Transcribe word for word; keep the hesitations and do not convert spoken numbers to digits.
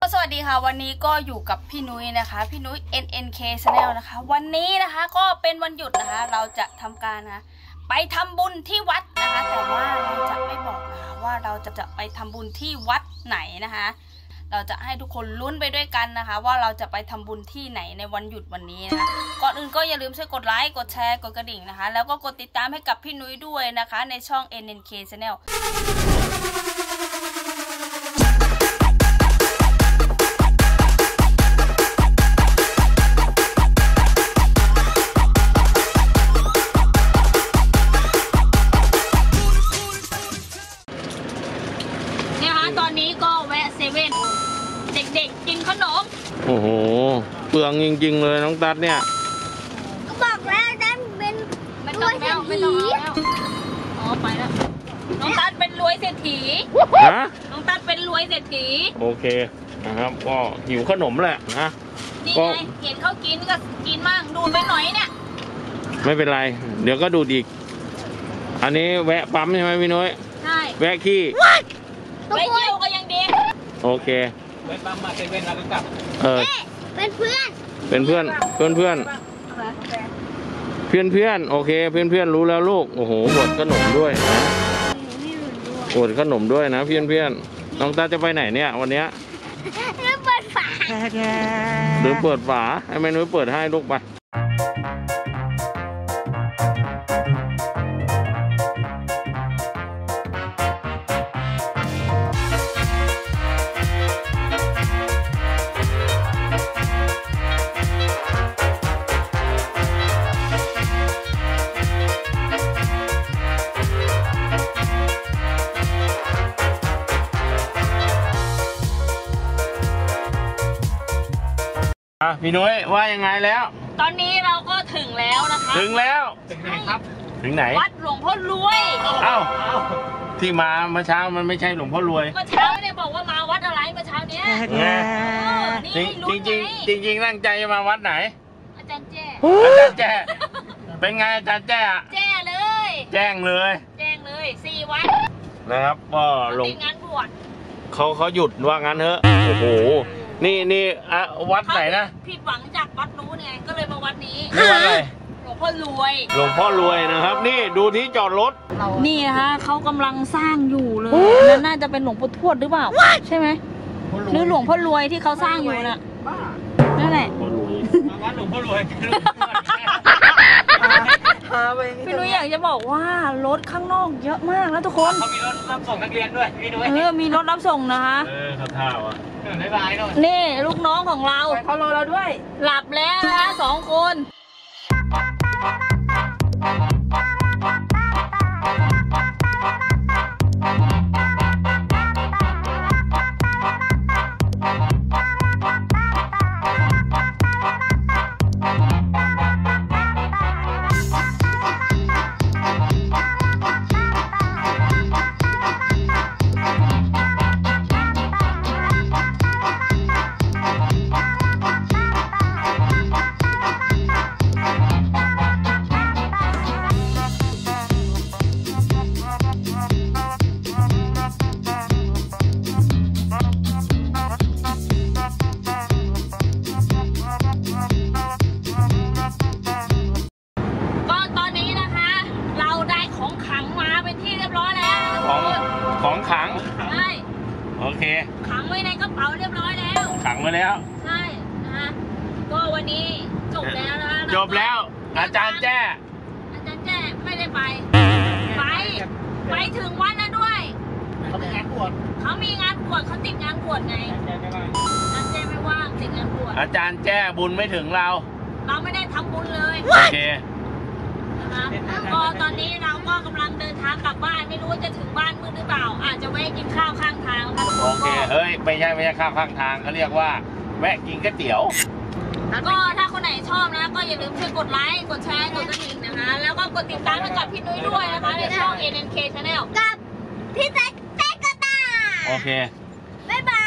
สวัสดีค่ะวันนี้ก็อยู่กับพี่นุ้ยนะคะพี่นุ้ย เอ็น เอ็น เค Channel นะคะวันนี้นะคะก็เป็นวันหยุดนะคะเราจะทำการนะไปทำบุญที่วัดนะคะแต่ว่าเราจะไม่บอกนะคะว่าเราจะจะไปทำบุญที่วัดไหนนะคะเราจะให้ทุกคนลุ้นไปด้วยกันนะคะว่าเราจะไปทำบุญที่ไหนในวันหยุดวันนี้นะคะก่อนอื่นก็อย่าลืมช่วยกดไลค์กดแชร์กดกระดิ่งนะคะแล้วก็กดติดตามให้กับพี่นุ้ยด้วยนะคะในช่อง เอ็น เอ็น เค Channelตอนนี้ก็แวะเซเว่นเด็กๆกินขนมโอ้โหเปลืองจริงๆเลยน้องตัดเนี่ยก็บอกแล้วนั่นเป็นไม่ต้องแล้วไม่ต้องแล้วอ๋อไปแล้วน้องตัดเป็นรวยเศรษฐีฮะน้องตัดเป็นรวยเศรษฐีโอเคนะครับก็หิวขนมแหละนะนี่ไงเห็นเขากินก็กินมั่งดูดไปหน่อยเนี่ยไม่เป็นไรเดี๋ยวก็ดูดอีกอันนี้แวะปั๊มใช่ไหมพี่นุ้ยใช่แวะขี้ไปเที่ยวก็ยังดีโอเคไปปั๊มมาเซเว่นแล้วก็กลับเออเป็นเพื่อนเป็นเพื่อนเพื่อนเพื่อนเพื่อนเพื่อนโอเคเพื่อนเพื่อนรู้แล้วลูกโอ้โหบดขนมด้วยนะบดขนมด้วยนะเพื่อนเพื่อนน้องตาจะไปไหนเนี่ยวันเนี้ยลืมเปิดฝาหรือเปิดฝาให้แม่นุ้ยเปิดให้ลูกไปพี่นุ้ยว่ายังไงแล้วตอนนี้เราก็ถึงแล้วนะคะถึงแล้วถึงไหนครับถึงไหนวัดหลวงพ่อรวยเอ้าที่มาเมื่อเช้ามันไม่ใช่หลวงพ่อรวยเมื่อเช้าไม่ได้บอกว่ามาวัดอะไรเมื่อเช้าเนี้ยจริงจริงจริงจริงตั้งใจมาวัดไหนอาจารย์แจ้อาจารย์แจ้เป็นไงอาจารย์แจ้แจ้เลยแจ้งเลยแจ้งเลยสี่วันนะครับก็ลงงานบวชเขาเขาหยุดว่างั้นเถอะโอ้โหนี่นี่อะวัดไหนนะผิดหวังจากวัดนู้นไงก็เลยมาวัดนี้นี่วัดอะไรหลวงพ่อรวยหลวงพ่อรวยนะครับนี่ดูที่จอดรถนี่นะคะเขากำลังสร้างอยู่เลยนั่นน่าจะเป็นหลวงปู่ทวดหรือเปล่าใช่ไหมหรือหลวงพ่อรวยที่เขาสร้างอยู่น่ะนั่นแหละวัดหลวงพ่อรวยพี่นุ้ยอยากจะบอกว่ารถข้างนอกเยอะมากแล้วทุกคนเขามีรถรับส่งนักเรียนด้วยพี่นุ้ยเออมีรถรับส่งนะคะเออเขาท่าว่ะนี่ลูกน้องของเราเขารอเราด้วยหลับแล้วนะคะสองคนของขังใช่โอเคขังไว้ในกระเป๋าเรียบร้อยแล้วขังไว้แล้วใช่นะคะก็วันนี้จบแล้วนะคะจบแล้วอาจารย์แจ้อาจารย์แจ้ไม่ได้ไปไปไปถึงวันนั้นด้วยเขามีงานบวชเขามีงานบวชเขาติดงานบวชไงอาจารย์แจ้ไม่ว่างติดงานบวชอาจารย์แจ้บุญไม่ถึงเราเราไม่ได้ทำบุญเลยโอเคนะคะก็ตอนนี้เราก็กำลังเดินทางกลับบ้านไม่รู้ว่าจะถึงบ้านมืดหรือเปล่าอาจจะแวะกินข้าวข้างทางค่ะโอเคเฮ้ยไม่ใช่ไม่ใช่ข้าวข้างทางเขาเรียกว่าแวะกินก๋วยเตี๋ยวก็ถ้าคนไหนชอบนะก็อย่าลืมช่วยกดไลค์กดแชร์กดกระดิ่งนะคะแล้วก็กดติดตามให้กับพี่นุ้ยด้วยนะคะในช่อง เอ็น เอ็น เค Channel กับพี่แจ๊คแจ๊กกระต่ายโอเคบ๊ายบาย